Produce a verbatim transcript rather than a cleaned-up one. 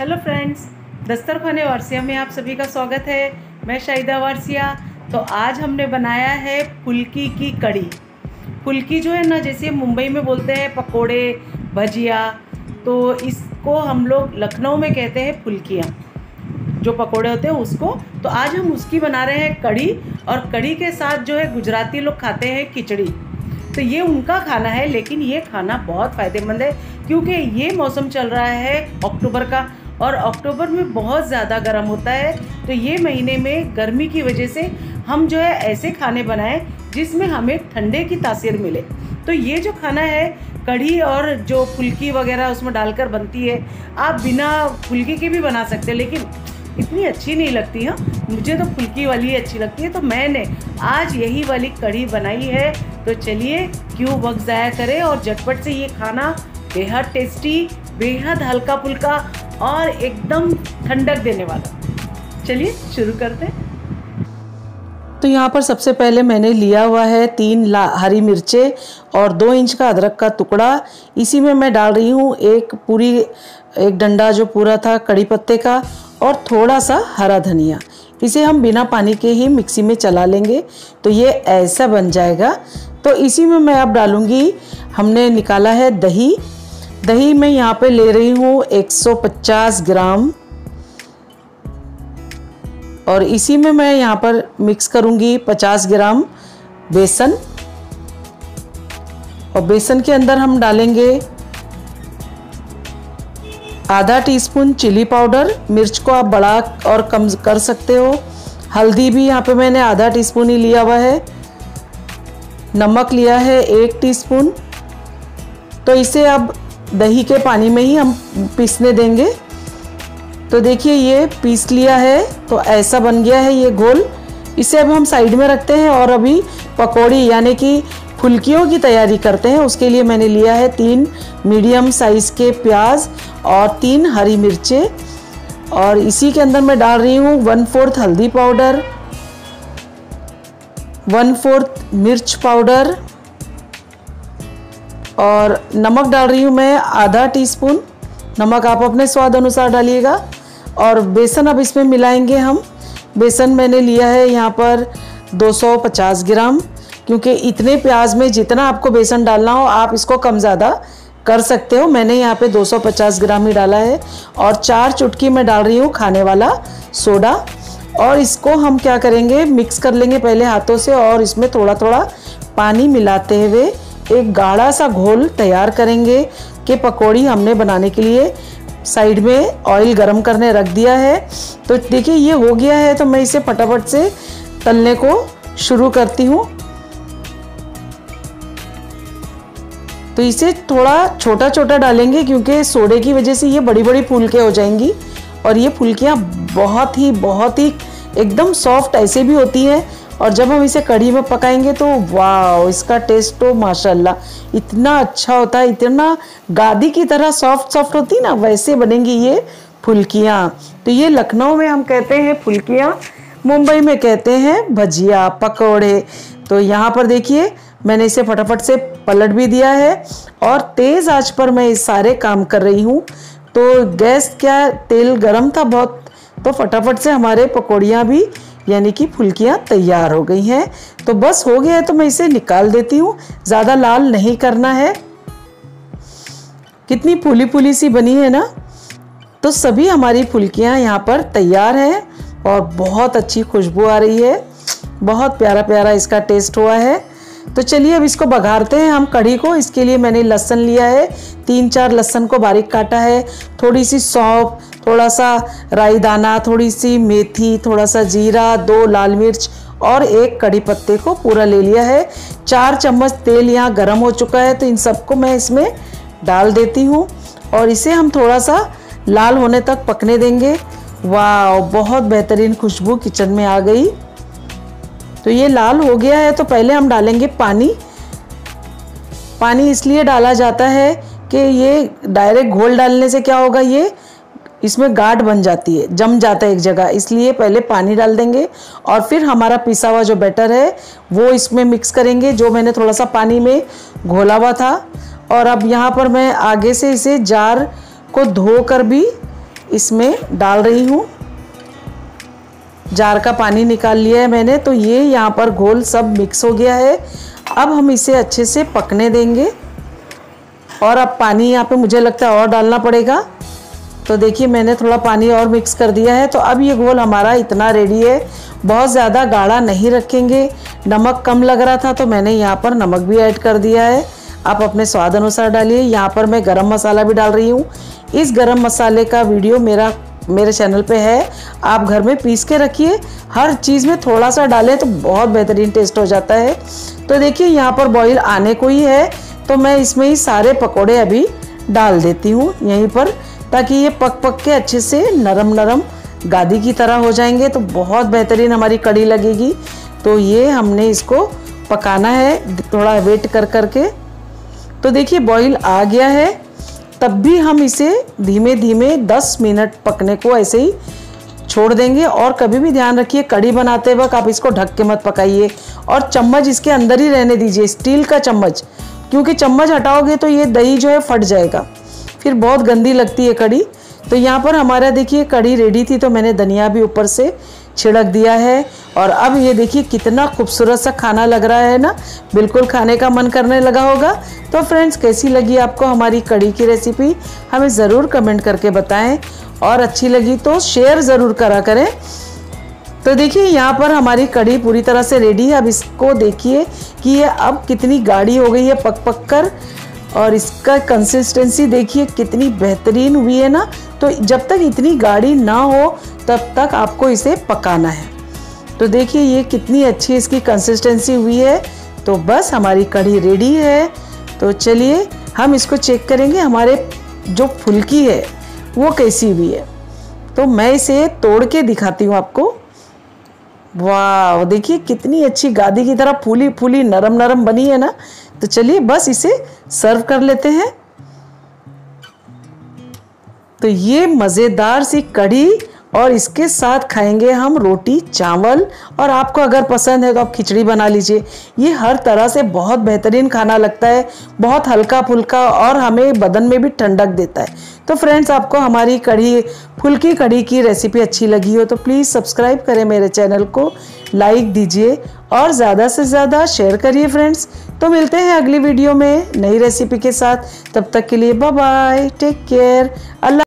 Hello friends, दस्तरखाने Warasia में आप सभी का स्वागत है। मैं शाहिदा वारसिया। तो आज हमने बनाया है फुल्की की कड़ी। फुल्की जो है ना, जैसे मुंबई में बोलते हैं पकोड़े, भजिया, तो इसको हम लोग लखनऊ में कहते हैं फुल्कियाँ, जो पकोड़े होते हैं उसको। तो आज हम उसकी बना रहे हैं कड़ी, और कड़ी के साथ जो है गुजराती लोग खाते हैं खिचड़ी। तो ये उनका खाना है, लेकिन ये खाना बहुत फ़ायदेमंद है क्योंकि ये मौसम चल रहा है अक्टूबर का, और अक्टूबर में बहुत ज़्यादा गर्म होता है। तो ये महीने में गर्मी की वजह से हम जो है ऐसे खाने बनाएं जिसमें हमें ठंडे की तासीर मिले। तो ये जो खाना है कढ़ी और जो फुल्की वगैरह उसमें डालकर बनती है, आप बिना फुल्की के भी बना सकते हैं, लेकिन इतनी अच्छी नहीं लगती। हाँ, मुझे तो फुल्की वाली ही अच्छी लगती है, तो मैंने आज यही वाली कढ़ी बनाई है। तो चलिए क्यों वक्त ज़ाया करें और झटपट से ये खाना बेहद टेस्टी, बेहद हल्का फुल्का और एकदम ठंडक देने वाला। चलिए शुरू करते हैं। तो यहाँ पर सबसे पहले मैंने लिया हुआ है तीन हरी मिर्चें और दो इंच का अदरक का टुकड़ा। इसी में मैं डाल रही हूँ एक पूरी एक डंडा जो पूरा था कड़ी पत्ते का, और थोड़ा सा हरा धनिया। इसे हम बिना पानी के ही मिक्सी में चला लेंगे तो ये ऐसा बन जाएगा। तो इसी में मैं अब डालूँगी, हमने निकाला है दही। दही मैं यहाँ पे ले रही हूँ एक सौ पचास ग्राम, और इसी में मैं यहाँ पर मिक्स करूँगी पचास ग्राम बेसन, और बेसन के अंदर हम डालेंगे आधा टीस्पून चिली पाउडर। मिर्च को आप बड़ा और कम कर सकते हो। हल्दी भी यहाँ पे मैंने आधा टीस्पून ही लिया हुआ है। नमक लिया है एक टीस्पून। तो इसे अब दही के पानी में ही हम पीसने देंगे। तो देखिए ये पीस लिया है, तो ऐसा बन गया है ये घोल। इसे अब हम साइड में रखते हैं और अभी पकौड़ी यानी कि फुल्कियों की तैयारी करते हैं। उसके लिए मैंने लिया है तीन मीडियम साइज़ के प्याज और तीन हरी मिर्चें, और इसी के अंदर मैं डाल रही हूँ वन फोर्थ हल्दी पाउडर, वन फोर्थ मिर्च पाउडर, और नमक डाल रही हूँ मैं आधा टीस्पून। नमक आप अपने स्वाद अनुसार डालिएगा। और बेसन अब इसमें मिलाएंगे हम। बेसन मैंने लिया है यहाँ पर दो सौ पचास ग्राम, क्योंकि इतने प्याज में जितना आपको बेसन डालना हो आप इसको कम ज़्यादा कर सकते हो। मैंने यहाँ पे दो सौ पचास ग्राम ही डाला है। और चार चुटकी मैं डाल रही हूँ खाने वाला सोडा, और इसको हम क्या करेंगे, मिक्स कर लेंगे पहले हाथों से, और इसमें थोड़ा थोड़ा पानी मिलाते हुए एक गाढ़ा सा घोल तैयार करेंगे कि पकौड़ी हमने बनाने के लिए साइड में ऑयल गरम करने रख दिया है। तो देखिए ये हो गया है, तो मैं इसे फटाफट से तलने को शुरू करती हूँ। तो इसे थोड़ा छोटा छोटा डालेंगे क्योंकि सोडे की वजह से ये बड़ी बड़ी फुलके हो जाएंगी, और ये फुलकियाँ बहुत ही बहुत ही एकदम सॉफ्ट ऐसे भी होती हैं। और जब हम इसे कढ़ी में पकाएंगे तो वाह, इसका टेस्ट तो माशाल्लाह इतना अच्छा होता है, इतना गादी की तरह सॉफ्ट सॉफ्ट होती ना, वैसे बनेंगी ये फुल्कियाँ। तो ये लखनऊ में हम कहते हैं फुल्कियाँ, मुंबई में कहते हैं भजिया, पकौड़े। तो यहाँ पर देखिए मैंने इसे फटाफट से पलट भी दिया है, और तेज़ आंच पर मैं इस सारे काम कर रही हूँ। तो गैस क्या, तेल गरम था बहुत, तो फटाफट से हमारे पकौड़ियाँ भी यानी कि फुल्कियाँ तैयार हो गई हैं। तो बस हो गया है, तो मैं इसे निकाल देती हूँ। ज़्यादा लाल नहीं करना है। कितनी फूली फूली सी बनी है ना। तो सभी हमारी फुल्कियाँ यहाँ पर तैयार हैं, और बहुत अच्छी खुशबू आ रही है, बहुत प्यारा प्यारा इसका टेस्ट हुआ है। तो चलिए अब इसको बघारते हैं हम कढ़ी को। इसके लिए मैंने लहसुन लिया है, तीन चार लहसुन को बारीक काटा है, थोड़ी सी सौंफ, थोड़ा सा राई दाना, थोड़ी सी मेथी, थोड़ा सा जीरा, दो लाल मिर्च और एक कड़ी पत्ते को पूरा ले लिया है। चार चम्मच तेल यहाँ गर्म हो चुका है, तो इन सबको मैं इसमें डाल देती हूँ, और इसे हम थोड़ा सा लाल होने तक पकने देंगे। वाह, बहुत बेहतरीन खुशबू किचन में आ गई। तो ये लाल हो गया है, तो पहले हम डालेंगे पानी। पानी इसलिए डाला जाता है कि ये डायरेक्ट घोल डालने से क्या होगा, ये इसमें गाढ़ बन जाती है, जम जाता है एक जगह, इसलिए पहले पानी डाल देंगे, और फिर हमारा पिसा हुआ जो बैटर है वो इसमें मिक्स करेंगे, जो मैंने थोड़ा सा पानी में घोला हुआ था। और अब यहाँ पर मैं आगे से इसे जार को धो कर भी इसमें डाल रही हूँ। जार का पानी निकाल लिया है मैंने। तो ये यहाँ पर घोल सब मिक्स हो गया है। अब हम इसे अच्छे से पकने देंगे। और अब पानी यहाँ पे मुझे लगता है और डालना पड़ेगा। तो देखिए मैंने थोड़ा पानी और मिक्स कर दिया है। तो अब ये घोल हमारा इतना रेडी है। बहुत ज़्यादा गाढ़ा नहीं रखेंगे। नमक कम लग रहा था तो मैंने यहाँ पर नमक भी ऐड कर दिया है। आप अपने स्वाद अनुसार डालिए। यहाँ पर मैं गरम मसाला भी डाल रही हूँ। इस गरम मसाले का वीडियो मेरा मेरे चैनल पे है। आप घर में पीस के रखिए। हर चीज़ में थोड़ा सा डालें तो बहुत बेहतरीन टेस्ट हो जाता है। तो देखिए यहाँ पर बॉईल आने को ही है। तो मैं इसमें ही सारे पकोड़े अभी डाल देती हूँ यहीं पर, ताकि ये पक पक के अच्छे से नरम नरम गादी की तरह हो जाएंगे। तो बहुत बेहतरीन हमारी कढ़ी लगेगी। तो ये हमने इसको पकाना है थोड़ा वेट कर कर के। तो देखिए बॉईल आ गया है। तब भी हम इसे धीमे धीमे दस मिनट पकने को ऐसे ही छोड़ देंगे। और कभी भी ध्यान रखिए कढ़ी बनाते वक्त आप इसको ढक के मत पकाइए। और चम्मच इसके अंदर ही रहने दीजिए, स्टील का चम्मच, क्योंकि चम्मच हटाओगे तो ये दही जो है फट जाएगा, फिर बहुत गंदी लगती है कढ़ी। तो यहाँ पर हमारा देखिए कढ़ी रेडी थी। तो मैंने धनिया भी ऊपर से छिड़क दिया है। और अब ये देखिए कितना खूबसूरत सा खाना लग रहा है ना, बिल्कुल खाने का मन करने लगा होगा। तो फ्रेंड्स कैसी लगी आपको हमारी कढ़ी की रेसिपी, हमें ज़रूर कमेंट करके बताएं। और अच्छी लगी तो शेयर ज़रूर करा करें। तो देखिए यहाँ पर हमारी कढ़ी पूरी तरह से रेडी है। अब इसको देखिए कि ये अब कितनी गाढ़ी हो गई है पक पक कर। और इसका कंसिस्टेंसी देखिए कितनी बेहतरीन हुई है ना। तो जब तक इतनी गाढ़ी ना हो तब तक आपको इसे पकाना है। तो देखिए ये कितनी अच्छी इसकी कंसिस्टेंसी हुई है। तो बस हमारी कढ़ी रेडी है। तो चलिए हम इसको चेक करेंगे हमारे जो फुल्की है वो कैसी हुई है। तो मैं इसे तोड़ के दिखाती हूँ आपको। वाह देखिए कितनी अच्छी गादी की तरह फूली फूली नरम नरम बनी है ना। तो चलिए बस इसे सर्व कर लेते हैं। तो ये मज़ेदार सी कढ़ी और इसके साथ खाएंगे हम रोटी चावल। और आपको अगर पसंद है तो आप खिचड़ी बना लीजिए। ये हर तरह से बहुत बेहतरीन खाना लगता है, बहुत हल्का फुल्का और हमें बदन में भी ठंडक देता है। तो फ्रेंड्स आपको हमारी कढ़ी फुल्की कढ़ी की रेसिपी अच्छी लगी हो तो प्लीज़ सब्सक्राइब करें मेरे चैनल को, लाइक दीजिए और ज़्यादा से ज़्यादा शेयर करिए फ्रेंड्स। तो मिलते हैं अगली वीडियो में नई रेसिपी के साथ। तब तक के लिए बाय बाय, टेक केयर, अल्लाह।